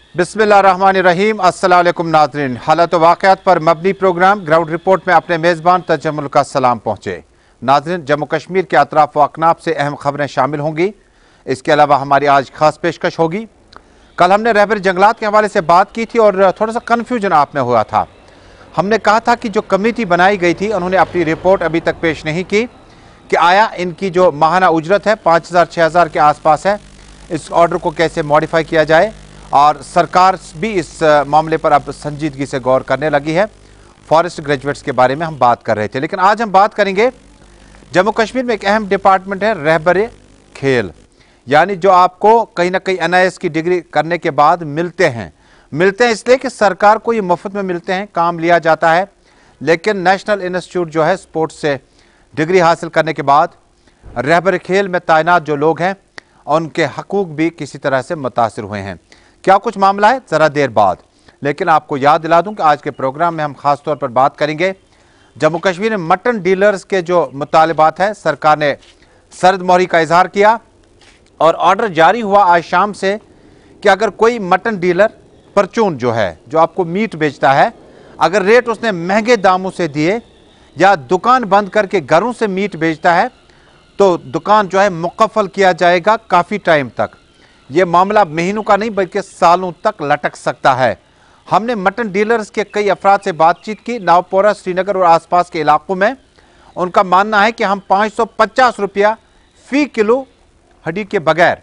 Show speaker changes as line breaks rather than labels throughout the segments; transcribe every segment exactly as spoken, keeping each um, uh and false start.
बिस्मिल्लाहिर्रहमानिर्रहीम। अस्सलाम वालेकुम नाज़रीन। हालात व वाक़यात पर मबनी प्रोग्राम ग्राउंड रिपोर्ट में अपने मेज़बान तजम्मुल का सलाम पहुँचे। नाज़रीन, जम्मू कश्मीर के अतराफ व अकनाफ से अहम खबरें शामिल होंगी। इसके अलावा हमारी आज खास पेशकश होगी। कल हमने रहबर जंगलात के हवाले से बात की थी और थोड़ा सा कन्फ्यूजन आप में हुआ था। हमने कहा था कि जो कमेटी बनाई गई थी उन्होंने अपनी रिपोर्ट अभी तक पेश नहीं की कि आया इनकी जो माहाना उजरत है पाँच हज़ार छः हज़ार के आसपास है, इस ऑर्डर को कैसे मॉडिफाई किया जाए। और सरकार भी इस मामले पर अब संजीदगी से गौर करने लगी है। फॉरेस्ट ग्रेजुएट्स के बारे में हम बात कर रहे थे, लेकिन आज हम बात करेंगे जम्मू कश्मीर में एक अहम डिपार्टमेंट है रहबर खेल, यानी जो आपको कहीं ना कहीं एन आई एस की डिग्री करने के बाद मिलते हैं। मिलते हैं इसलिए कि सरकार को ये मुफ्त में मिलते हैं, काम लिया जाता है, लेकिन नेशनल इंस्टीट्यूट जो है स्पोर्ट्स से डिग्री हासिल करने के बाद रहबर खेल में तैनात जो लोग हैं उनके हकूक भी किसी तरह से मुतासिर हुए हैं। क्या कुछ मामला है ज़रा देर बाद, लेकिन आपको याद दिला दूं कि आज के प्रोग्राम में हम खास तौर पर बात करेंगे जम्मू कश्मीर में मटन डीलर्स के जो मुतालिबात है। सरकार ने सर्द मोहरी का इजहार किया और ऑर्डर जारी हुआ आज शाम से कि अगर कोई मटन डीलर परचून जो है जो आपको मीट बेचता है, अगर रेट उसने महंगे दामों से दिए या दुकान बंद करके घरों से मीट बेचता है तो दुकान जो है मुकफ़ल किया जाएगा काफ़ी टाइम तक। ये मामला महीनों का नहीं बल्कि सालों तक लटक सकता है। हमने मटन डीलर्स के कई अफराद से बातचीत की नावपोरा, श्रीनगर और आसपास के इलाकों में। उनका मानना है कि हम पाँच सौ पचास रुपया फी किलो हड्डी के बगैर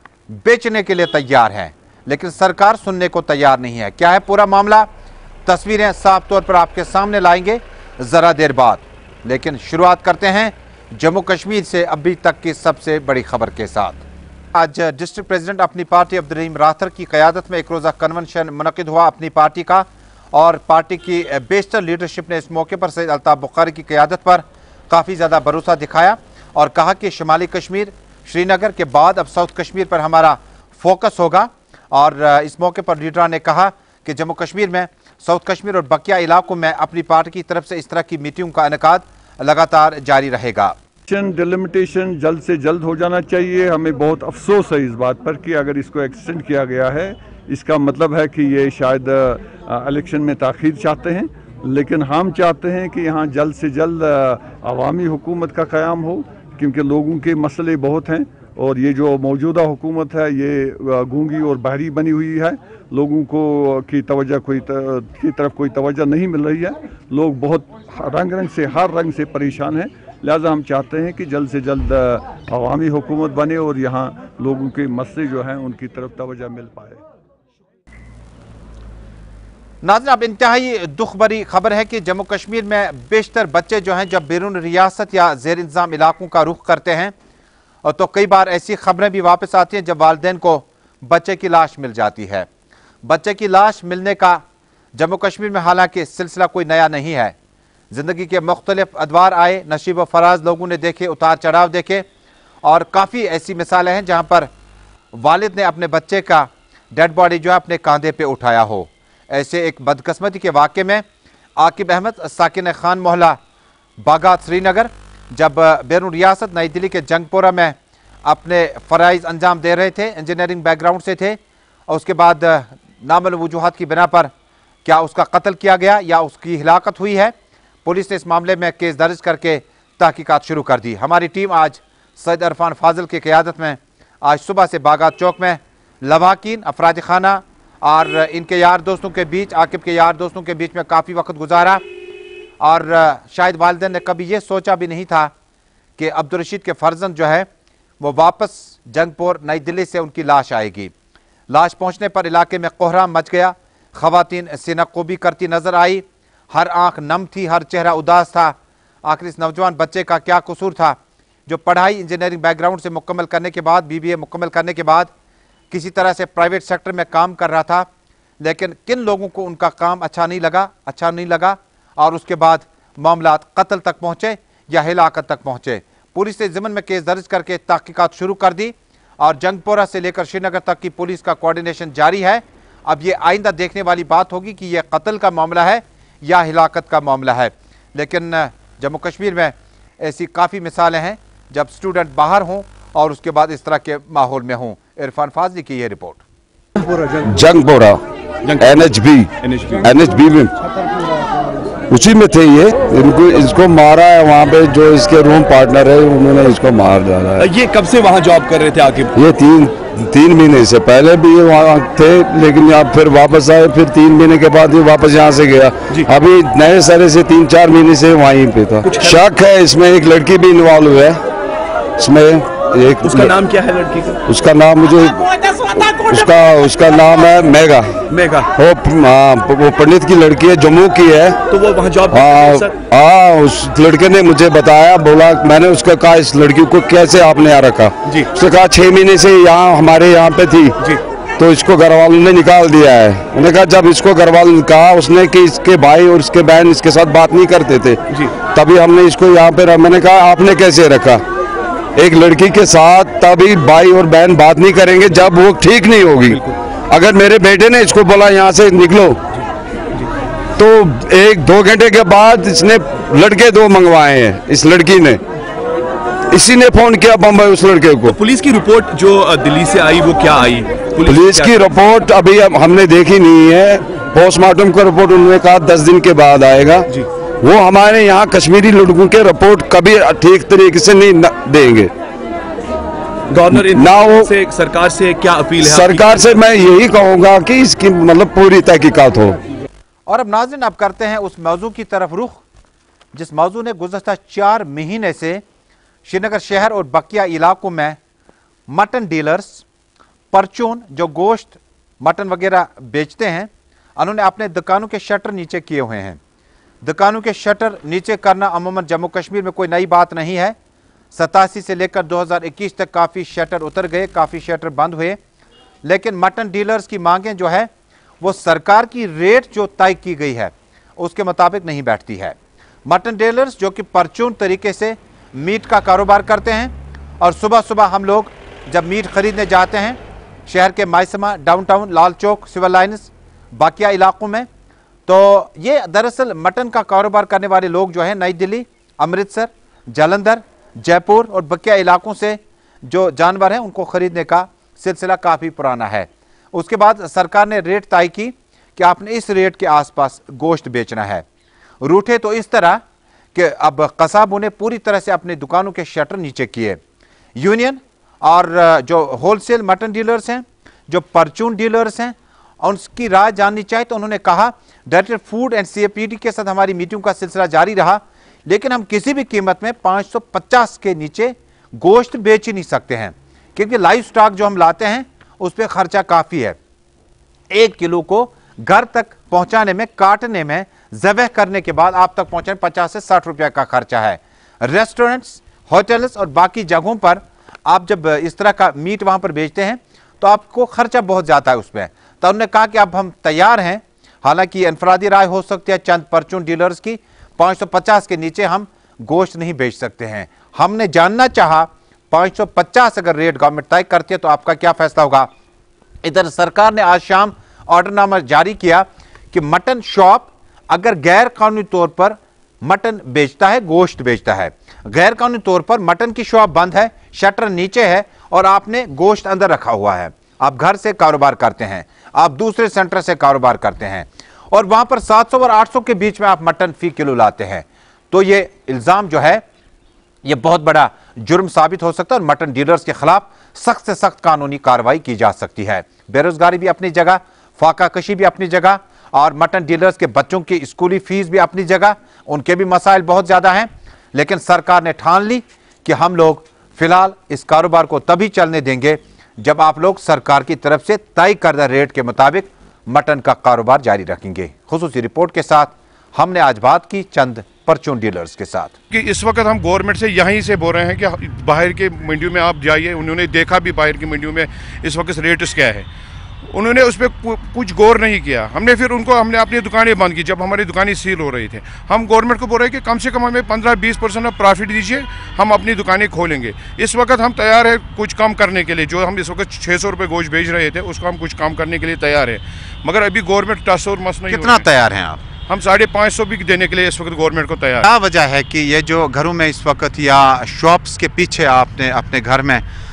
बेचने के लिए तैयार हैं, लेकिन सरकार सुनने को तैयार नहीं है। क्या है पूरा मामला, तस्वीरें साफ तौर पर आपके सामने लाएंगे ज़रा देर बाद, लेकिन शुरुआत करते हैं जम्मू कश्मीर से अभी तक की सबसे बड़ी खबर के साथ। आज डिस्ट्रिक्ट प्रेसिडेंट अपनी पार्टी अब्दुर्रहीम राथर की क़यादत में एक रोज़ा कन्वेंशन मुनक़िद हुआ अपनी पार्टी का, और पार्टी की बेशतर लीडरशिप ने इस मौके पर सैयद अल्ताफ़ बुखारी की क़यादत पर काफ़ी ज़्यादा भरोसा दिखाया और कहा कि शुमाली कश्मीर श्रीनगर के बाद अब साउथ कश्मीर पर हमारा फोकस होगा। और इस मौके पर लीडरान ने कहा कि जम्मू कश्मीर में साउथ कश्मीर और बकिया इलाकों में अपनी पार्टी की तरफ से इस तरह की मीटिंग का इनेकाद लगातार जारी रहेगा।
डिलिमिटेशन जल्द से जल्द हो जाना चाहिए। हमें बहुत अफसोस है इस बात पर कि अगर इसको एक्सटेंड किया गया है, इसका मतलब है कि ये शायद इलेक्शन में ताख़ीर चाहते हैं, लेकिन हम चाहते हैं कि यहाँ जल्द से जल्द अवामी हुकूमत का क़याम हो, क्योंकि लोगों के मसले बहुत हैं और ये जो मौजूदा हुकूमत है ये गूंगी और बहरी बनी हुई है। लोगों को की तवज्जो कोई त, की तरफ कोई तवज्जो नहीं मिल रही है। लोग बहुत रंग रंग से हर रंग से परेशान हैं। लिहाजा हम चाहते हैं कि जल्द से जल्द अवामी हुकूमत बने और यहाँ लोगों के मसले जो हैं उनकी तरफ तवज्जो मिल पाए।
नाज़रीन, अब इंतहाई दुख भरी खबर है कि जम्मू कश्मीर में बेशतर बच्चे जो हैं जब बैरून रियासत या ज़ेर इंतज़ाम इलाकों का रुख करते हैं और तो कई बार ऐसी खबरें भी वापस आती हैं जब वालिदैन को बच्चे की लाश मिल जाती है। बच्चे की लाश मिलने का जम्मू कश्मीर में हालांकि सिलसिला कोई नया नहीं है। ज़िंदगी के मुख्तलिफ अदवार आए, नशीब व फराज लोगों ने देखे, उतार चढ़ाव देखे, और काफ़ी ऐसी मिसालें हैं जहाँ पर वालिद ने अपने बच्चे का डेड बॉडी जो है अपने कंधे पे उठाया हो। ऐसे एक बदकिस्मती के वाक़े में आकिब अहमद, साकिन खान मोहल्ला बागात श्रीनगर, जब बैरून रियासत नई दिल्ली के जंगपोरा में अपने फ़राइज़ अंजाम दे रहे थे, इंजीनियरिंग बैकग्राउंड से थे, और उसके बाद नामालूम वजूहात की बिना पर क्या उसका कत्ल किया गया या उसकी हिलाकत हुई है, पुलिस ने इस मामले में केस दर्ज करके तहकीकात शुरू कर दी। हमारी टीम आज सैयद इरफान फाजिल की क़यादत में आज सुबह से बागात चौक में लवाकिन, अफराद खाना और इनके यार दोस्तों के बीच, आकिब के यार दोस्तों के बीच में काफ़ी वक्त गुजारा, और शायद वालिदैन ने कभी ये सोचा भी नहीं था कि अब्दुल रशीद के फर्जंद जो है वो वापस जंगपुर नई दिल्ली से उनकी लाश आएगी। लाश पहुंचने पर इलाके में कोहराम मच गया। ख़वातीन सीनाकोबी करती नजर आई, हर आंख नम थी, हर चेहरा उदास था। आखिर इस नौजवान बच्चे का क्या कसूर था जो पढ़ाई इंजीनियरिंग बैकग्राउंड से मुकम्मल करने के बाद, बी बी ए मुकम्मल करने के बाद किसी तरह से प्राइवेट सेक्टर में काम कर रहा था, लेकिन किन लोगों को उनका काम अच्छा नहीं लगा अच्छा नहीं लगा और उसके बाद मामला कत्ल तक पहुँचे या हिलाकत तक पहुँचे। पुलिस ने ज़िम्मन में केस दर्ज करके तहकीकात शुरू कर दी और जंगपोरा से लेकर श्रीनगर तक की पुलिस का कोऑर्डिनेशन जारी है। अब ये आइंदा देखने वाली बात होगी कि यह कत्ल का मामला है या हिलाकत का मामला है। लेकिन जम्मू कश्मीर में ऐसी काफ़ी मिसालें हैं जब स्टूडेंट बाहर हों और उसके बाद इस तरह के माहौल में हों। इरफान फाजली की ये report.
Jangpora N H B N H B में उसी में थे ये। इनको इसको मारा है वहाँ पे, जो इसके रूम पार्टनर है उन्होंने इसको मार डाला है।
ये कब से वहाँ जॉब कर रहे थे आके?
ये तीन तीन महीने से, पहले भी ये वहाँ थे लेकिन आप फिर वापस आए, फिर तीन महीने के बाद ये वापस यहाँ से गया। अभी नए सारे से तीन चार महीने से वहीं पे था। शक है इसमें एक लड़की भी इन्वॉल्व है इसमें। एक
उसका नाम क्या है लड़की का? उसका
नाम मुझे उसका उसका नाम है मेगा
मेगा
वो वो पंडित की लड़की है, जम्मू की है।
तो वो वहाँ जॉब
हाँ, उस लड़के ने मुझे बताया, बोला, मैंने उसका कहा इस लड़की को कैसे आपने यहाँ रखा जी। उसने कहा छह महीने से यहाँ हमारे यहाँ पे थी जी, तो इसको घर वालों ने निकाल दिया है। उन्होंने कहा जब इसको घर वालों ने कहा उसने कि इसके भाई और इसके बहन इसके साथ बात नहीं करते थे जी, तभी हमने इसको यहाँ पे। मैंने कहा आपने कैसे रखा एक लड़की के साथ? तभी भाई और बहन बात नहीं करेंगे जब वो ठीक नहीं होगी। अगर मेरे बेटे ने इसको बोला यहाँ से निकलो, तो एक दो घंटे के बाद इसने लड़के दो मंगवाए हैं इस लड़की ने। इसी ने फोन किया बम्बई उस लड़के को।
तो पुलिस की रिपोर्ट जो दिल्ली से आई वो क्या आई?
पुलिस, पुलिस की रिपोर्ट अभी हमने देखी नहीं है। पोस्टमार्टम का रिपोर्ट उन्होंने कहा दस दिन के बाद आएगा जी। वो हमारे यहाँ कश्मीरी लड़कों के रिपोर्ट कभी ठीक तरीके से नहीं देंगे।
गवर्नर
ना वो
से सरकार से क्या अपील है?
सरकार से मैं यही कहूँगा कि इसकी मतलब पूरी तहकीकात हो।
और अब नाज़रीन अब करते हैं उस मौजू की तरफ रुख जिस मौजू ने गुज़श्ता चार महीने से श्रीनगर शहर और बकिया इलाकों में मटन डीलर्स, परचून जो गोश्त मटन वगैरह बेचते हैं, उन्होंने अपने दुकानों के शटर नीचे किए हुए हैं। दुकानों के शटर नीचे करना अमूमन जम्मू कश्मीर में कोई नई बात नहीं है। सतासी से लेकर दो हज़ार इक्कीस तक काफ़ी शटर उतर गए, काफ़ी शटर बंद हुए, लेकिन मटन डीलर्स की मांगें जो है वो सरकार की रेट जो तय की गई है उसके मुताबिक नहीं बैठती है। मटन डीलर्स जो कि परचून तरीके से मीट का कारोबार करते हैं, और सुबह सुबह हम लोग जब मीट खरीदने जाते हैं शहर के Maisuma, downtown, Lal Chowk, civil lines, बाकिया इलाकों में, तो ये दरअसल मटन का कारोबार करने वाले लोग जो है नई दिल्ली, अमृतसर, जालंधर, जयपुर और बकिया इलाकों से जो जानवर हैं उनको खरीदने का सिलसिला काफ़ी पुराना है। उसके बाद सरकार ने रेट तय की कि आपने इस रेट के आसपास गोश्त बेचना है। रूठे तो इस तरह कि अब कसाबों ने पूरी तरह से अपने दुकानों के शटर नीचे किए। यूनियन और जो होलसेल मटन डीलर्स हैं, जो परचून डीलर्स हैं, उनकी राय जाननी चाहिए। तो उन्होंने कहा डायरेक्टर फूड एंड सीएपीडी के साथ हमारी मीटिंग का सिलसिला जारी रहा, लेकिन हम किसी भी कीमत में पाँच सौ पचास के नीचे गोश्त बेच ही नहीं सकते हैं, क्योंकि लाइव स्टॉक जो हम लाते हैं उस पर खर्चा काफ़ी है। एक किलो को घर तक पहुंचाने में, काटने में, ज़बह करने के बाद आप तक पहुंचाने पचास से साठ रुपया का खर्चा है। रेस्टोरेंट्स, होटल्स और बाकी जगहों पर आप जब इस तरह का मीट वहां पर बेचते हैं तो आपको खर्चा बहुत ज़्यादा है उसमें। तो उन्होंने कहा कि अब हम तैयार हैं, हालांकि इनफरादी राय हो सकती है चंद परचून डीलर्स की, पाँच सौ पचास के नीचे हम गोश्त नहीं बेच सकते हैं। हमने जानना चाहा पाँच सौ पचास अगर रेट गवर्नमेंट तय करती है तो आपका क्या फैसला होगा। इधर सरकार ने आज शाम ऑर्डरनामा जारी किया कि मटन शॉप अगर गैर कानूनी तौर पर मटन बेचता है, गोश्त बेचता है, गैर कानूनी तौर पर मटन की शॉप बंद है, शटर नीचे है और आपने गोश्त अंदर रखा हुआ है, आप घर से कारोबार करते हैं, आप दूसरे सेंटर से कारोबार करते हैं और वहां पर सात सौ और आठ सौ के बीच में आप मटन फी किलो लाते हैं, तो ये इल्जाम जो है ये बहुत बड़ा जुर्म साबित हो सकता है और मटन डीलर्स के खिलाफ सख्त से सख्त कानूनी कार्रवाई की जा सकती है। बेरोजगारी भी अपनी जगह, फाका कशी भी अपनी जगह और मटन डीलर्स के बच्चों की स्कूली फीस भी अपनी जगह, उनके भी मसाइल बहुत ज़्यादा हैं। लेकिन सरकार ने ठान ली कि हम लोग फिलहाल इस कारोबार को तभी चलने देंगे जब आप लोग सरकार की तरफ से तय करदा रेट के मुताबिक मटन का कारोबार जारी रखेंगे। खुसूसी रिपोर्ट के साथ हमने आज बात की चंद परचून डीलर्स के साथ
कि इस वक्त हम गवर्नमेंट से यहीं से बोल रहे हैं कि बाहर के मंडियों में आप जाइए, उन्होंने देखा भी बाहर की मंडियों में इस वक्त रेट्स क्या है, उन्होंने उस पर कुछ गौर नहीं किया। हमने फिर उनको हमने अपनी दुकानें बंद की जब हमारी दुकानें सील हो रही थी। हम गवर्नमेंट को बोल रहे हैं कि कम से कम हमें पंद्रह बीस परसेंट ऑफ प्रॉफिट दीजिए, हम अपनी दुकानें खोलेंगे। इस वक्त हम तैयार है कुछ कम करने के लिए, जो हम इस वक्त छः सौ रुपये गोश्त बेच रहे थे उसको हम कुछ कम करने के लिए तैयार है, मगर अभी गवर्नमेंट टस और मस नहीं।
कितना तैयार हैं आप?
हम साढ़े पाँच सौ भी देने के लिए इस वक्त गवर्नमेंट को तैयार।
क्या वजह है कि ये जो घरों में इस वक्त या शॉप्स के पीछे आपने अपने घर में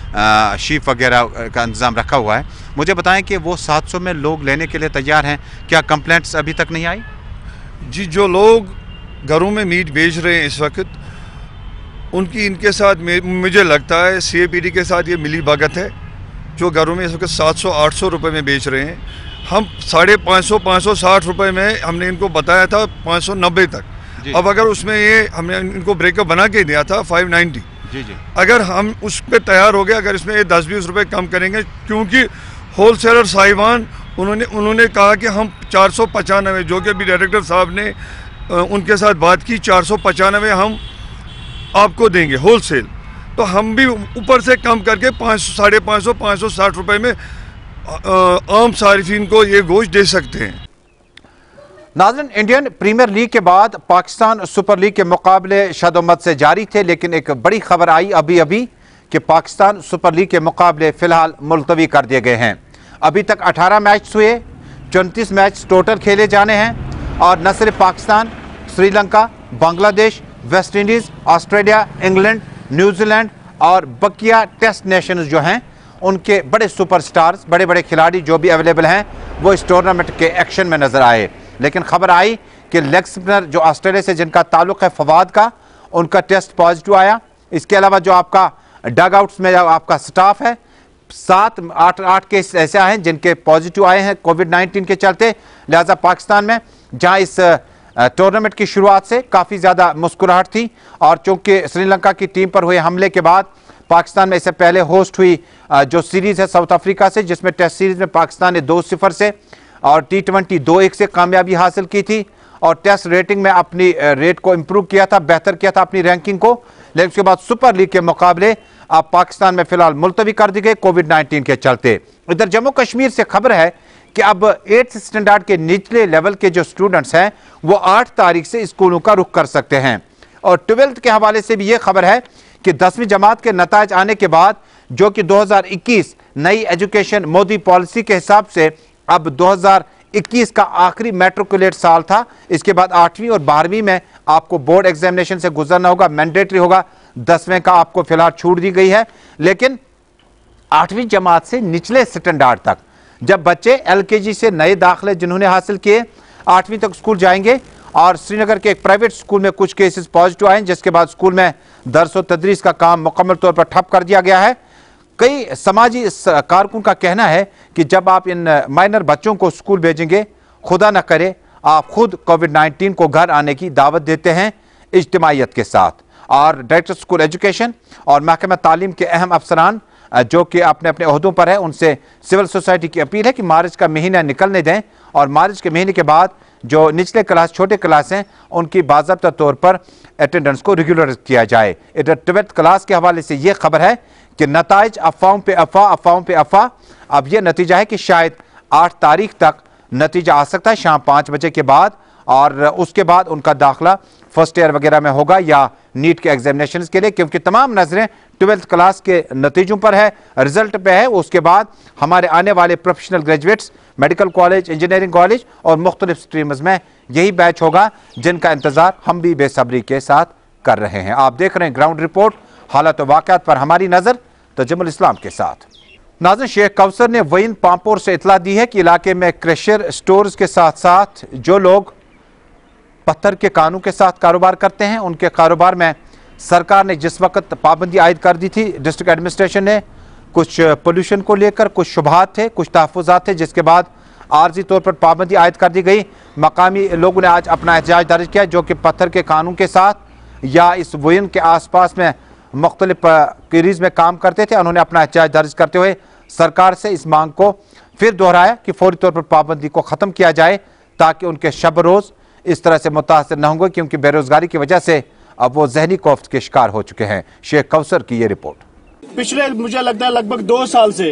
शीप वगैरह का इंतज़ाम रखा हुआ है। मुझे बताएं कि वो सात सौ में लोग लेने के लिए तैयार हैं, क्या कंप्लेंट्स अभी तक नहीं आई?
जी, जो लोग घरों में मीट बेच रहे हैं इस वक्त, उनकी इनके साथ मुझे लगता है सी ए पी डी के साथ ये मिली भगत है, जो घरों में इस वक्त सात सौ आठ सौ रुपये में बेच रहे हैं। हम साढ़े पाँच सौ पाँच सौ साठ रुपये में हमने इनको बताया था पाँच सौ नब्बे तक। अब अगर उसमें ये हमने इनको ब्रेकअप बना के दिया था फाइव नाइन्टी, जी जी, अगर हम उस पर तैयार हो गए, अगर इसमें ये दस बीस रुपये कम करेंगे, क्योंकि होल सेलर साहिबान उन्होंने उन्होंने कहा कि हम चार सौ पचानवे, जो कि अभी डायरेक्टर साहब ने उनके साथ बात की, चार सौ पचानवे हम आपको देंगे होल सेल। तो हम भी ऊपर से कम करके पाँच सौ साढ़े पाँच सौ पाँच सौ साठ रुपये में आम सारिफिन को ये गोश्त दे सकते हैं।
नाज़रीन, इंडियन प्रीमियर लीग के बाद पाकिस्तान सुपर लीग के मुकाबले शदोमत से जारी थे, लेकिन एक बड़ी खबर आई अभी अभी कि पाकिस्तान सुपर लीग के मुकाबले फिलहाल मुलतवी कर दिए गए हैं। अभी तक अठारह मैच हुए, चौंतीस मैच टोटल खेले जाने हैं और न सिर्फ Pakistan, Sri Lanka, Bangladesh, West Indies, Australia, England, New Zealand और बकिया टेस्ट नेशंस जो हैं, उनके बड़े सुपरस्टार्स, बड़े बड़े खिलाड़ी जो भी अवेलेबल हैं, वो इस टूर्नामेंट के एक्शन में नजर आए। लेकिन खबर आई कि लेग स्पिनर जो ऑस्ट्रेलिया से जिनका ताल्लुक है फवाद का, उनका टेस्ट पॉजिटिव आया। इसके अलावा जो आपका डग आउट्स में जो आपका स्टाफ है, सात आठ आठ केस ऐसे हैं जिनके पॉजिटिव आए हैं कोविड नाइन्टीन के चलते। लिहाजा पाकिस्तान में जहां इस टूर्नामेंट की शुरुआत से काफ़ी ज़्यादा मुस्कुराहट थी, और चूंकि श्रीलंका की टीम पर हुए हमले के बाद पाकिस्तान में इससे पहले होस्ट हुई जो सीरीज़ है साउथ अफ्रीका से, जिसमें टेस्ट सीरीज़ में पाकिस्तान ने दो सिफर से और टी ट्वेंटी दो एक से कामयाबी हासिल की थी और टेस्ट रेटिंग में अपनी रेट को इम्प्रूव किया था, बेहतर किया था अपनी रैंकिंग को। लेकिन उसके बाद सुपर लीग के मुकाबले अब पाकिस्तान में फिलहाल मुलतवी कर दी गई कोविड नाइन्टीन के चलते। इधर जम्मू कश्मीर से खबर है कि अब एट्थ स्टैंडर्ड के निचले लेवल के जो स्टूडेंट्स हैं वो आठ तारीख से स्कूलों का रुख कर सकते हैं। और ट्वेल्थ के हवाले से भी ये खबर है कि दसवीं जमात के नताज आने के बाद, जो कि दो हज़ार इक्कीस नई एजुकेशन मोदी पॉलिसी के हिसाब से अब दो हज़ार इक्कीस का आखिरी मैट्रिकुलेट साल था, इसके बाद आठवीं और बारहवीं में आपको बोर्ड एग्जामिनेशन से गुजरना होगा, मैंडेटरी होगा। दसवें का आपको फिलहाल छूट दी गई है, लेकिन आठवीं जमात से निचले स्टैंडर्ड तक जब बच्चे एलकेजी से नए दाखिले जिन्होंने हासिल किए आठवीं तक स्कूल जाएंगे। और श्रीनगर के एक प्राइवेट स्कूल में कुछ केसेस पॉजिटिव आए, जिसके बाद स्कूल में दर्स व तदरीस का काम मुकम्मल तौर पर ठप कर दिया गया है। कई समाजी कारकुन का कहना है कि जब आप इन माइनर बच्चों को स्कूल भेजेंगे, खुदा न करे आप खुद कोविड नाइन्टीन को घर आने की दावत देते हैं इज्तिमाइयत के साथ। और डायरेक्टर स्कूल एजुकेशन और महकमा तालीम के अहम अफसरान जो कि अपने अपने ओहदों पर है, उनसे सिविल सोसाइटी की अपील है कि मार्च का महीना निकलने दें और मार्च के महीने के बाद जो निचले क्लास छोटे क्लास हैं उनकी बाज़ाब्ता तौर पर अटेंडेंस को रेगुलर किया जाए। इधर ट्वेल्थ क्लास के हवाले से ये खबर है कि नताइज अफवाहों पे अफवाह अफवाहों पे अफवाह। अब यह नतीजा है कि शायद आठ तारीख तक नतीजा आ सकता है शाम पाँच बजे के बाद, और उसके बाद उनका दाखिला फर्स्ट ईयर वगैरह में होगा या नीट के एग्जामिनेशन के लिए, क्योंकि तमाम नजरें ट्वेल्थ क्लास के नतीजों पर है, रिजल्ट पे है। उसके बाद हमारे आने वाले professional graduates medical college, engineering college और मुख्तलिफ स्ट्रीम्स में यही बैच होगा जिनका इंतजार हम भी बेसब्री के साथ कर रहे हैं। आप देख रहे हैं ग्राउंड रिपोर्ट, हालात वाक़यात पर हमारी नजर तजम्मुल इस्लाम के साथ। नाज़रीन, शेख कौसर ने वहीन पामपोर से इतला दी है कि इलाके में क्रशर स्टोर्स के साथ साथ जो लोग पत्थर के कानों के साथ कारोबार करते हैं, उनके कारोबार में सरकार ने जिस वक्त पाबंदी आयद कर दी थी, डिस्ट्रिक्ट एडमिनिस्ट्रेशन ने कुछ पोल्यूशन को लेकर कुछ शुबहात थे, कुछ तहफ़्फ़ुज़ात थे, जिसके बाद आर्जी तौर पर पाबंदी आयद कर दी गई। मकामी लोगों ने आज अपना एहतजाज दर्ज किया, जो कि पत्थर के कानों के साथ या इस वहीन के आस पास में मुख्तलिफ क्रीज में काम करते थे। उन्होंने अपना एहतजाज दर्ज करते हुए सरकार से इस मांग को फिर दोहराया कि फौरी तौर पर पाबंदी को ख़त्म किया जाए ताकि उनके शब रोज़ इस तरह से मुतासर न होंगे, क्योंकि बेरोजगारी की वजह से अब वो जहनी खौफ के शिकार हो चुके हैं। शेख कौसर की ये रिपोर्ट।
पिछले मुझे लगता है लगभग दो साल से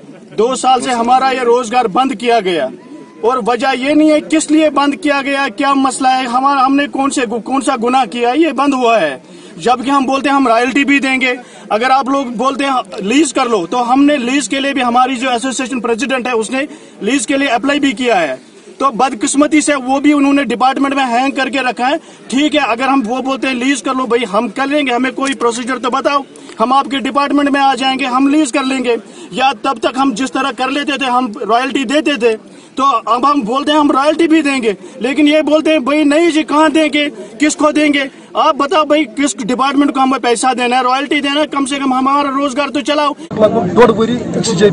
दो साल से हमारा ये रोजगार बंद किया गया, और वजह ये नहीं है किस लिए बंद किया गया, क्या मसला है, हमारा हमने कौन से कौन सा गुनाह किया, ये बंद हुआ है। जबकि हम बोलते हैं हम रॉयल्टी भी देंगे, अगर आप लोग बोलते हैं लीज कर लो, तो हमने लीज के लिए भी, हमारी जो एसोसिएशन प्रेसिडेंट है उसने लीज के लिए अप्लाई भी किया है। तो बदकिस्मती से वो भी उन्होंने डिपार्टमेंट में हैंग करके रखा है। ठीक है, अगर हम वो बोलते हैं लीज कर लो, भाई हम कर लेंगे, हमें कोई प्रोसीजर तो बताओ, हम आपके डिपार्टमेंट में आ जाएंगे, हम लीज कर लेंगे। या तब तक हम जिस तरह कर लेते थे, हम रॉयल्टी देते थे, तो अब हम बोलते हैं हम रॉयल्टी भी देंगे, लेकिन ये बोलते हैं भाई नहीं जी, कहाँ देंगे, किसको देंगे? आप बताओ भाई, किस डिपार्टमेंट को हमें पैसा देना है, रॉयल्टी देना है? कम से कम हमारा रोजगार तो चलाओ।
लगभग डोड़ वरी अक्स जाय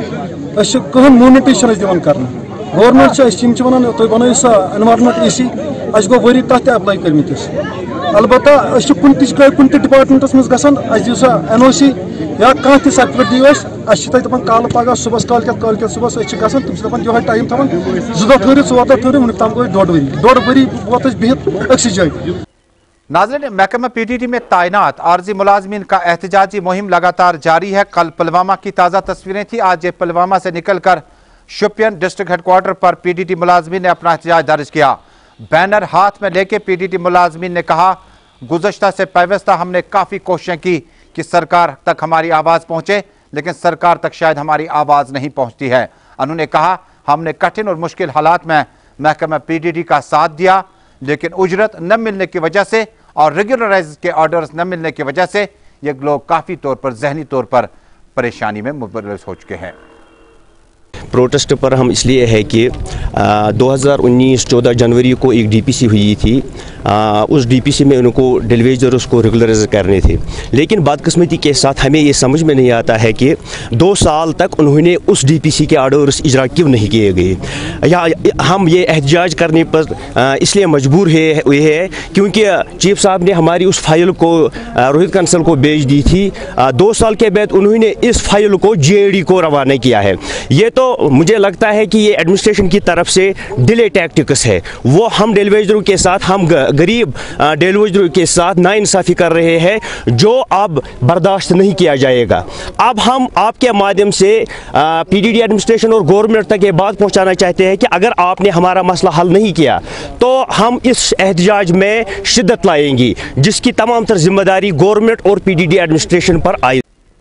बिहित कहीं मोनिटेशन दिवान कर गवर्नमेंट वन तुम बनो सा एनवायरमेंट ए सी अस गो वरी तथ अप्लाई कर्मिस अलबत्ता कुन कुन डिपार्टमेंटस मज गसान दिव सा एन ओ सी या कह ति सर्टिफिकेट दिव अस दपान कल पगह सुबह काल काल सुबह गसान तुम दपान यो टाइम थवान जो दह थोरित ोर दह थोरित वुन तम गई डोड़ वरी डोड़ वरी वोत बिहित अक्स जाय।
नाज़रीन, महकमा पी टी टी में तैनात आर्जी मुलाजमीन का एहतजाजी मुहिम लगातार जारी है। कल पुलवामा की ताज़ा तस्वीरें थी। आज ये पुलवामा से निकलकर शोपियान डिस्ट्रिक्ट हेडक्वार्टर पर पी टी टी मुलाजमीन ने अपना एहतजाज दर्ज किया। बैनर हाथ में लेके पी टी टी मुलाजमीन ने कहा, गुज़श्ता से पैवस्ता हमने काफ़ी कोशिशें की कि सरकार तक हमारी आवाज़ पहुँचे, लेकिन सरकार तक शायद हमारी आवाज़ नहीं पहुँचती है। उन्होंने कहा, हमने कठिन और मुश्किल हालात में महकमा पी टी टी का साथ दिया, लेकिन उजरत न मिलने की वजह से और रेगुलराइज के ऑर्डर्स न मिलने की वजह से ये लोग काफ़ी तौर पर जहनी तौर पर परेशानी में मुबतला हो चुके हैं।
प्रोटेस्ट पर हम इसलिए है कि दो हज़ार उन्नीस चौदह जनवरी को एक डीपीसी हुई थी। आ, उस डीपीसी में उनको डेलीवेजर्स को रेगुलराइज करने थे, लेकिन बदकिस्मती के साथ हमें ये समझ में नहीं आता है कि दो साल तक उन्होंने उस डीपीसी के ऑर्डर्स इजरा क्यों नहीं किए गए। या हम ये एहतजाज करने पर इसलिए मजबूर है हुए हैं क्योंकि चीफ साहब ने हमारी उस फाइल को रोहित कंसल को भेज दी थी। आ, दो साल के बाद उन्होंने इस फाइल को जे ए डी को रवाना किया है। ये तो मुझे लगता है कि ये एडमिनिस्ट्रेशन की तरफ से डिले टैक्टिक्स है। वो हम डेलीवेजरों के साथ, हम गरीब डेलीवेजरों के साथ नाइंसाफी कर रहे हैं, जो अब बर्दाश्त नहीं किया जाएगा। अब हम आपके माध्यम से पी डी डी एडमिनिस्ट्रेशन और गवर्नमेंट तक ये बात पहुंचाना चाहते हैं कि अगर आपने हमारा मसला हल नहीं किया तो हम इस एहतजाज में शिद्दत लाएंगी, जिसकी तमाम तर जिम्मेदारी गवर्नमेंट और पी डी डी एडमिनिस्ट्रेशन पर आई।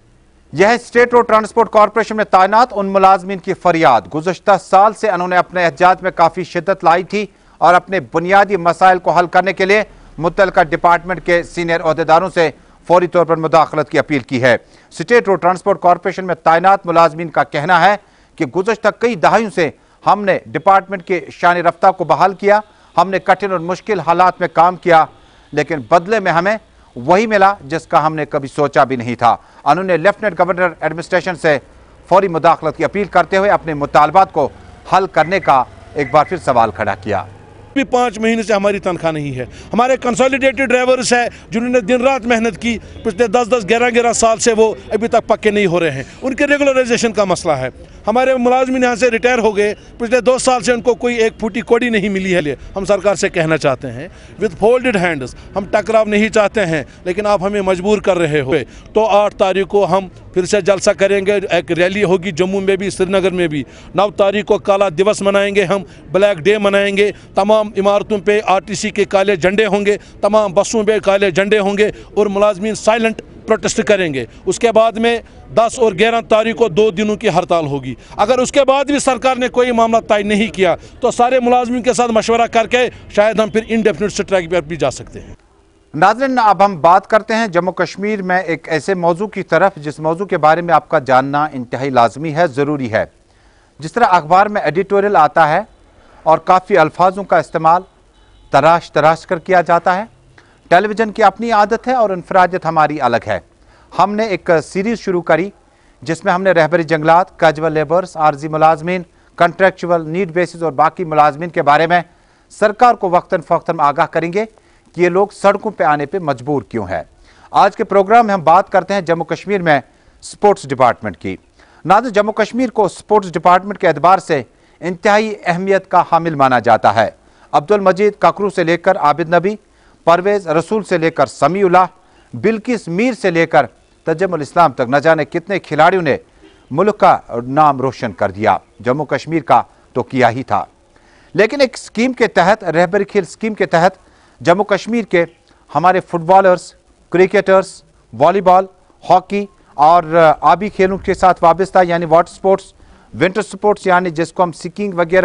यह स्टेट रोड ट्रांसपोर्ट कॉर्पोरेशन में तैनात उन मुलाजमीन की फरियाद। गुज़श्ता साल से उन्होंने अपने एहतजाज में काफ़ी शिद्दत लाई थी और अपने बुनियादी मसाइल को हल करने के लिए मुतल्लिका डिपार्टमेंट के सीनियर अहदेदारों से फौरी तौर पर मुदाखलत की अपील की है। स्टेट रोड ट्रांसपोर्ट कॉर्पोरेशन में तैनात मुलाजमीन का कहना है कि गुज़श्ता कई दहाइयों से हमने डिपार्टमेंट के शान रफ्ता को बहाल किया, हमने कठिन और मुश्किल हालात में काम किया, लेकिन बदले में हमें वही मिला जिसका हमने कभी सोचा भी नहीं था। उन्होंने लेफ्टिनेंट गवर्नर एडमिनिस्ट्रेशन से फौरी मुदाखलत की अपील करते हुए अपने मुतालबात को हल करने का एक बार फिर सवाल खड़ा किया।
भी पाँच महीने से हमारी तनख्वाह नहीं है। हमारे कंसोलिडेटेड ड्राइवर्स है जिन्होंने दिन रात मेहनत की, पिछले दस दस ग्यारह ग्यारह साल से वो अभी तक पक्के नहीं हो रहे हैं। उनके रेगुलराइजेशन का मसला है। हमारे मुलाजमीन यहाँ से रिटायर हो गए, पिछले दो साल से उनको कोई एक फूटी कोड़ी नहीं मिली है। हम सरकार से कहना चाहते हैं विद फोल्डेड हैंड्स, हम टकराव नहीं चाहते हैं, लेकिन आप हमें मजबूर कर रहे हो। तो आठ तारीख को हम फिर से जलसा करेंगे, एक रैली होगी जम्मू में भी, श्रीनगर में भी। नौ तारीख को काला दिवस मनाएंगे, हम ब्लैक डे मनाएंगे। तमाम इमारतों पे आर टी सी के काले झंडे होंगे, तमाम बसों पे काले झंडे होंगे और मुलाजमीन साइलेंट प्रोटेस्ट करेंगे। उसके बाद में दस और ग्यारह तारीख को दो दिनों की हड़ताल होगी। अगर उसके बाद भी सरकार ने कोई मामला तय नहीं किया तो सारे मुलाजमीन के साथ मशवरा करके शायद हम फिर इंडेफिनिट स्ट्राइक पर भी जा सकते हैं।
नाज़रीन, अब हम बात करते हैं जम्मू कश्मीर में एक ऐसे मौजू की तरफ जिस मौजू के बारे में आपका जानना इंतहाई लाजमी है, ज़रूरी है। जिस तरह अखबार में एडिटोरियल आता है और काफ़ी अल्फाजों का इस्तेमाल तराश तराश कर किया जाता है, टेलीविज़न की अपनी आदत है और इनफरादियत हमारी अलग है। हमने एक सीरीज़ शुरू करी जिसमें हमने रहबरी जंगलात, कैजुअल लेबर्स, आर्जी मुलाजमीन, कंट्रेक्चुअल, नीड बेसिस और बाकी मुलाजमीन के बारे में सरकार को वक्तन फ़वक्तन आगाह करेंगे कि ये लोग सड़कों पे आने पे मजबूर क्यों है। आज के प्रोग्राम में हम बात करते हैं जम्मू कश्मीर में स्पोर्ट्स डिपार्टमेंट की। नाज़रीन, जम्मू कश्मीर को स्पोर्ट्स डिपार्टमेंट के एतबार से इंतहाई अहमियत का हामिल माना जाता है। अब्दुल मजीद ककरू से लेकर आबिद नबी, परवेज़ रसूल से लेकर समीउल्लाह, बिल्किस मीर से लेकर तजम्मुल इस्लाम तक न जाने कितने खिलाड़ियों ने मुल्क का नाम रोशन कर दिया। जम्मू कश्मीर का तो किया ही था, लेकिन एक स्कीम के तहत, रहबरी खेल स्कीम के तहत जम्मू कश्मीर के हमारे फुटबॉलर्स, क्रिकेटर्स, वॉलीबॉल, हॉकी और आबी खेलों के साथ वाबस्ता यानी वाटर स्पोर्ट्स, विंटर स्पोर्ट्स यानी जिसको हम स्कीइंग वगैरह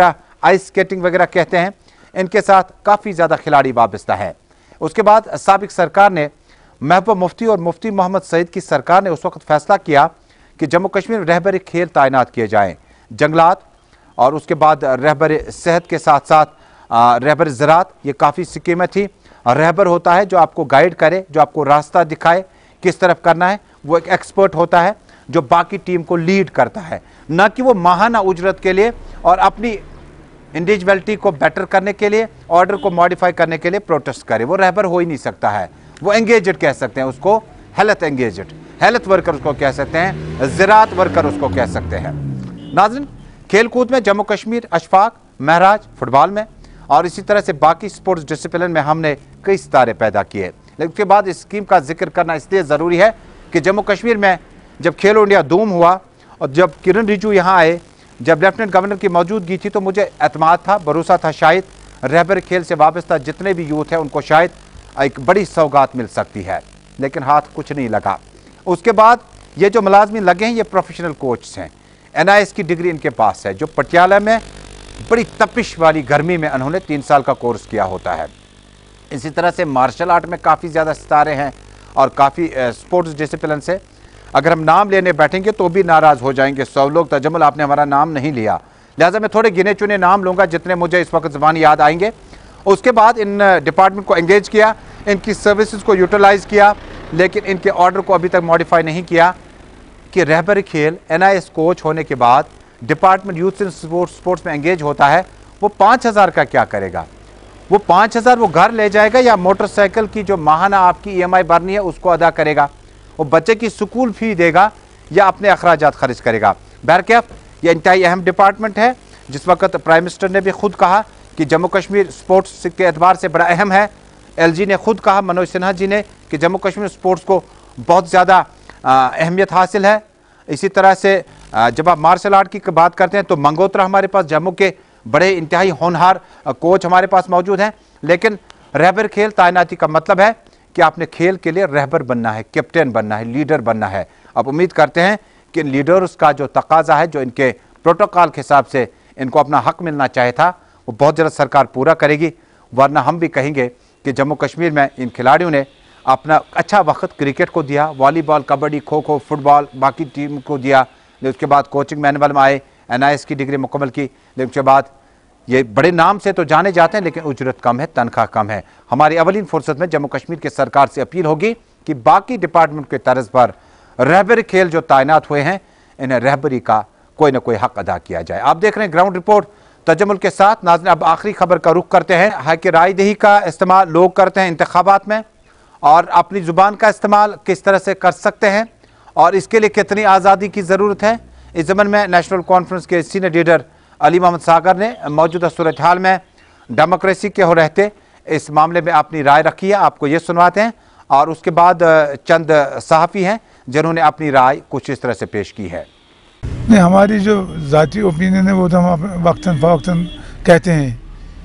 आइस स्केटिंग वगैरह कहते हैं, इनके साथ काफ़ी ज़्यादा खिलाड़ी वाबस्ता है। उसके बाद साबिक सरकार ने, महबूबा मुफ्ती और मुफ्ती मोहम्मद सईद की सरकार ने उस वक्त फैसला किया कि जम्मू कश्मीर में रहबरी खेल तैनात किए जाएँ, जंगलात और उसके बाद रहबर सेहत के साथ साथ रहबर ज़रात, ये काफ़ी स्कीमें थी। रहबर होता है जो आपको गाइड करे, जो आपको रास्ता दिखाए किस तरफ करना है। वो एक एक्सपर्ट होता है जो बाकी टीम को लीड करता है, ना कि वो माहाना उजरत के लिए और अपनी इंडिविजुअलिटी को बेटर करने के लिए, ऑर्डर को मॉडिफाई करने के लिए प्रोटेस्ट करे। वो रहबर हो ही नहीं सकता है। वो एंगेजड कह सकते हैं उसको, हेल्थ एंगेजड, हेल्थ वर्कर उसको कह सकते हैं, ज़रात वर्कर उसको कह सकते हैं। नाज़रीन, खेल कूद में जम्मू कश्मीर अशफाक, महराज, फुटबॉल में और इसी तरह से बाकी स्पोर्ट्स डिसिप्लिन में हमने कई सितारे पैदा किए। लेकिन उसके बाद इस स्कीम का जिक्र करना इसलिए ज़रूरी है कि जम्मू कश्मीर में जब खेलो इंडिया धूम हुआ और जब किरण रिजिजू यहाँ आए, जब लेफ्टिनेंट गवर्नर की मौजूदगी थी, तो मुझे एतमाद था, भरोसा था शायद रहबर खेल से वाबस्ता जितने भी यूथ हैं उनको शायद एक बड़ी सौगात मिल सकती है। लेकिन हाथ कुछ नहीं लगा। उसके बाद ये जो मुलाजमीन लगे हैं ये प्रोफेशनल कोच हैं, एन आई एस की डिग्री इनके पास है, जो पटियाला में बड़ी तपिश वाली गर्मी में उन्होंने तीन साल का कोर्स किया होता है। इसी तरह से मार्शल आर्ट में काफ़ी ज़्यादा सितारे हैं और काफ़ी स्पोर्ट्स डिसिप्लिन से अगर हम नाम लेने बैठेंगे तो भी नाराज़ हो जाएंगे सौ लोग। तजम्मुल, आपने हमारा नाम नहीं लिया, लिहाजा मैं थोड़े गिने चुने नाम लूँगा जितने मुझे इस वक्त ज़बान याद आएंगे। उसके बाद इन डिपार्टमेंट को एंगेज किया, इनकी सर्विसेज को यूटिलाइज़ किया, लेकिन इनके ऑर्डर को अभी तक मॉडिफाई नहीं किया कि रहबर खेल एन आई एस कोच होने के बाद department youth and sports sports में एंगेज होता है, वो पाँच हज़ार का क्या करेगा? वो पाँच हज़ार वो घर ले जाएगा या मोटरसाइकिल की जो माहाना आपकी ई एम आई भरनी है उसको अदा करेगा? वो बच्चे की स्कूल फी देगा या अपने अखराजात खर्च करेगा? बहरकैफ ये इंतहाई अहम डिपार्टमेंट है, जिस वक्त प्राइम मिनिस्टर ने भी खुद कहा कि जम्मू कश्मीर स्पोर्ट्स के एतबार से बड़ा अहम है। एल जी ने खुद कहा, मनोज सिन्हा जी ने, कि जम्मू कश्मीर स्पोर्ट्स को बहुत ज़्यादा अहमियत हासिल है। इसी तरह से जब आप मार्शल आर्ट की बात करते हैं तो मंगोत्रा हमारे पास जम्मू के बड़े इंतहाई होनहार कोच हमारे पास मौजूद हैं। लेकिन रहबर खेल तैनाती का मतलब है कि आपने खेल के लिए रहबर बनना है, कैप्टन बनना है, लीडर बनना है। अब उम्मीद करते हैं कि लीडर्स का जो तकाजा है, जो इनके प्रोटोकॉल के हिसाब से इनको अपना हक मिलना चाहे था, वो बहुत जल्द सरकार पूरा करेगी। वरना हम भी कहेंगे कि जम्मू कश्मीर में इन खिलाड़ियों ने अपना अच्छा वक्त क्रिकेट को दिया, वॉलीबॉल, कबड्डी, खो खो, फुटबॉल बाकी टीम को दिया। उसके बाद कोचिंग मैनुअल में आए, एन आई एस की डिग्री मुकम्मल की। लेकिन उसके बाद ये बड़े नाम से तो जाने जाते हैं लेकिन उजरत कम है, तनख्वाह कम है। हमारी अवलीन फुर्सत में जम्मू कश्मीर की सरकार से अपील होगी कि बाकी डिपार्टमेंट के तर्ज पर रहबरी खेल जो तैनात हुए हैं, इन्हें रहबरी का कोई ना कोई हक अदा किया जाए। आप देख रहे हैं ग्राउंड रिपोर्ट तजम्मुल के साथ। नाज़रीन, अब आखिरी खबर का रुख करते हैं। है कि रायदही का इस्तेमाल लोग करते हैं इंतखाबात में, और अपनी ज़ुबान का इस्तेमाल किस तरह से कर सकते हैं और इसके लिए कितनी आज़ादी की ज़रूरत है। इस ज़मन में नेशनल कॉन्फ्रेंस के सीनियर लीडर अली मोहम्मद सागर ने मौजूदा सूरत हाल में डेमोक्रेसी के हो रहते इस मामले में अपनी राय रखी है। आपको ये सुनवाते हैं और उसके बाद चंद सहाफ़ी हैं जिन्होंने अपनी राय कुछ इस तरह से पेश की है।
नहीं, हमारी जो ज़ाती ओपिनियन है वो तो हम वक्तन फ़वक्तन कहते हैं।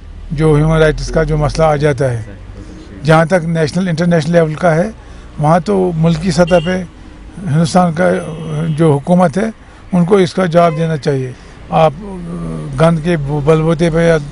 जो ह्यूमन राइट्स का जो मसला आ जाता है, जहाँ तक नेशनल इंटरनेशनल लेवल का है, वहाँ तो मुल्की सतह पे हिंदुस्तान का जो हुकूमत है उनको इसका जवाब देना चाहिए। आप गंद के बलबूते पे या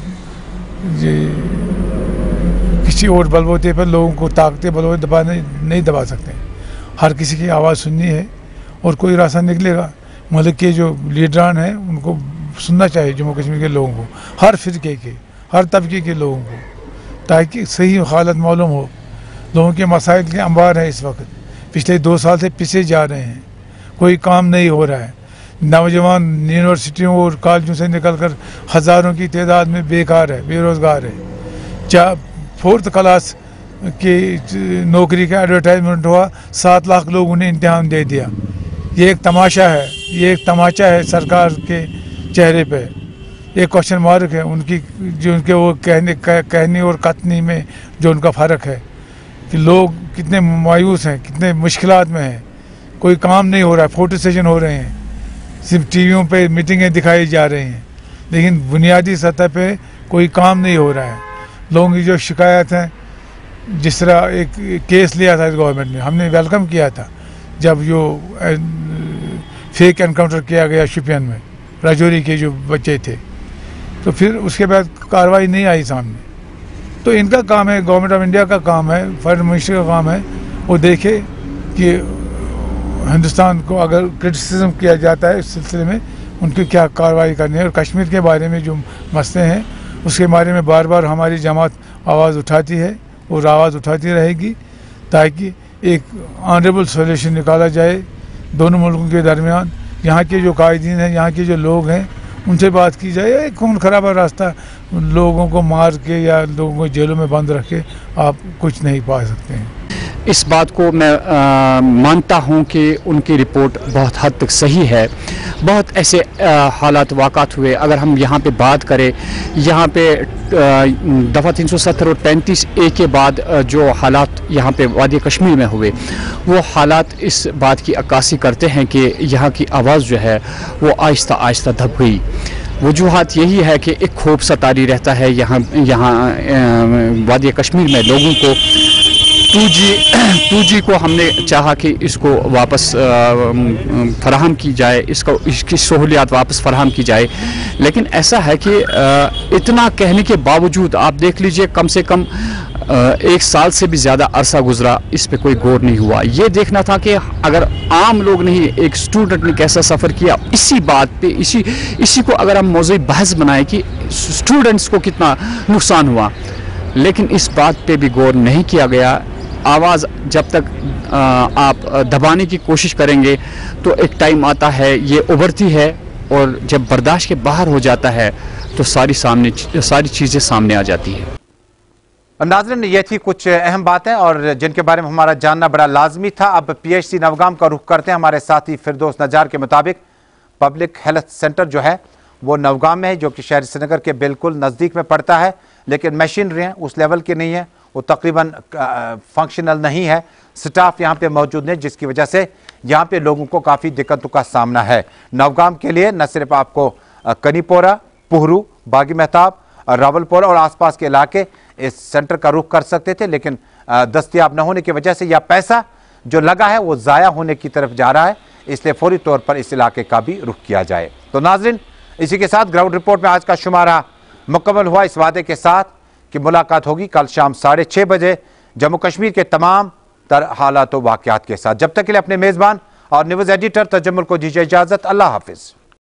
किसी और बलबूते पर लोगों को ताकते बलबूते दबा नहीं, नहीं दबा सकते। हर किसी की आवाज़ सुननी है और कोई रास्ता निकलेगा। मुल्क के जो लीडरान हैं उनको सुनना चाहिए, जम्मू कश्मीर के लोगों को, हर फिरके के, हर तबके के लोगों को, ताकि सही हालत मालूम हो। लोगों के मसाइल के अंबार हैं इस वक्त, पिछले दो साल से पीछे जा रहे हैं, कोई काम नहीं हो रहा है। नौजवान यूनिवर्सिटियों और कॉलेजों से निकलकर हज़ारों की तादाद में बेकार है, बेरोज़गार है। चाहे फोर्थ क्लास की नौकरी का एडवर्टाइजमेंट हुआ, सात लाख लोगों ने इम्तिहान दे दिया। ये एक तमाशा है, ये एक तमाचा है सरकार के चेहरे पे। एक क्वेश्चन मार्क है उनकी, जो उनके वो कहने कहने और कथनी में जो उनका फ़र्क है कि लोग कितने मायूस हैं, कितने मुश्किलात में हैं। कोई काम नहीं हो रहा है, फोटो सेशन हो रहे हैं, सिर्फ टीवियों पे मीटिंगें दिखाई जा रही हैं, लेकिन बुनियादी सतह पे कोई काम नहीं हो रहा है। लोगों की जो शिकायत है, जिस तरह एक केस लिया था गवर्नमेंट ने, हमने वेलकम किया था जब जो फेक एनकाउंटर किया गया शुपियन में, राजौरी के जो बच्चे थे, तो फिर उसके बाद कार्रवाई नहीं आई सामने। तो इनका काम है, गवर्नमेंट ऑफ इंडिया का काम है, फॉरेन मिनिस्टर का काम है, वो देखे कि हिंदुस्तान को अगर क्रिटिसिज्म किया जाता है इस सिलसिले में उनकी क्या कार्रवाई करनी है। और कश्मीर के बारे में जो मसले हैं उसके बारे में बार बार हमारी जमात आवाज़ उठाती है और आवाज़ उठाती रहेगी ताकि एक ऑनरेबल सोल्यूशन निकाला जाए दोनों मुल्कों के दरमियान। यहाँ के जो कायदीन हैं, यहाँ के जो लोग हैं, उनसे बात की जाए। एक खून खराबा रास्ता लोगों को मार के या लोगों को जेलों में बंद रख के आप कुछ नहीं पा सकते हैं।
इस बात को मैं आ, मानता हूं कि उनकी रिपोर्ट बहुत हद तक सही है। बहुत ऐसे आ, हालात वाक़ात हुए, अगर हम यहाँ पे बात करें, यहाँ पे दफ़ा तीन सौ सत्तर और पैंतीस ए के बाद आ, जो हालात यहाँ पे वादी कश्मीर में हुए, वो हालात इस बात की अक्कासी करते हैं कि यहाँ की आवाज़ जो है वो आहिस्ता आहिस्ता दब गई। वजूहात यही है कि एक खौफ सतारी रहता है यहाँ यहाँ वादी कश्मीर में लोगों को। टू जी टू जी को हमने चाहा कि इसको वापस फराहम की जाए, इसको इसकी सहूलियात वापस फराहम की जाए, लेकिन ऐसा है कि इतना कहने के बावजूद आप देख लीजिए कम से कम एक साल से भी ज़्यादा अरसा गुजरा, इस पे कोई गौर नहीं हुआ। ये देखना था कि अगर आम लोग नहीं, एक स्टूडेंट ने कैसा सफ़र किया, इसी बात पे इसी इसी को अगर हम मौज़ूई बहस बनाए कि स्टूडेंट्स को कितना नुकसान हुआ, लेकिन इस बात पे भी गौर नहीं किया गया। आवाज़ जब तक आ, आप दबाने की कोशिश करेंगे तो एक टाइम आता है ये उभरती है, और जब बर्दाश्त के बाहर हो जाता है तो सारी सामने सारी चीज़ें सामने आ जाती है।
नाज़रीन, ये थी कुछ अहम बातें और जिनके बारे में हमारा जानना बड़ा लाजमी था। अब पी एच सी नवगाम का रुख करते हैं। हमारे साथी फिरदौस नजार के मुताबिक पब्लिक हेल्थ सेंटर जो है वो नवगाम में है, जो कि शहर श्रीनगर के बिल्कुल नज़दीक में पड़ता है, लेकिन मशीनरी उस लेवल की नहीं है, वो तकरीबन फंक्शनल नहीं है, स्टाफ यहाँ पे मौजूद नहीं, जिसकी वजह से यहाँ पे लोगों को काफ़ी दिक्कतों का सामना है। नवगाम के लिए न सिर्फ आपको कनीपोरा, पुहरू, बागी मेहताब, रावलपोरा और आसपास के इलाके इस सेंटर का रुख कर सकते थे, लेकिन दस्तयाब न होने की वजह से या पैसा जो लगा है वो ज़ाया होने की तरफ जा रहा है, इसलिए फौरी तौर पर इस इलाके का भी रुख किया जाए। तो नाज़रीन, इसी के साथ ग्राउंड रिपोर्ट में आज का शुमारा मुकम्मल हुआ, इस वादे के साथ कि मुलाकात होगी कल शाम साढ़े छः बजे जम्मू कश्मीर के तमाम तर हालात व वाक़यात के साथ। जब तक के लिए अपने मेज़बान और न्यूज़ एडिटर तजम्मुल को दीजिए इजाज़त। अल्लाह हाफिज़।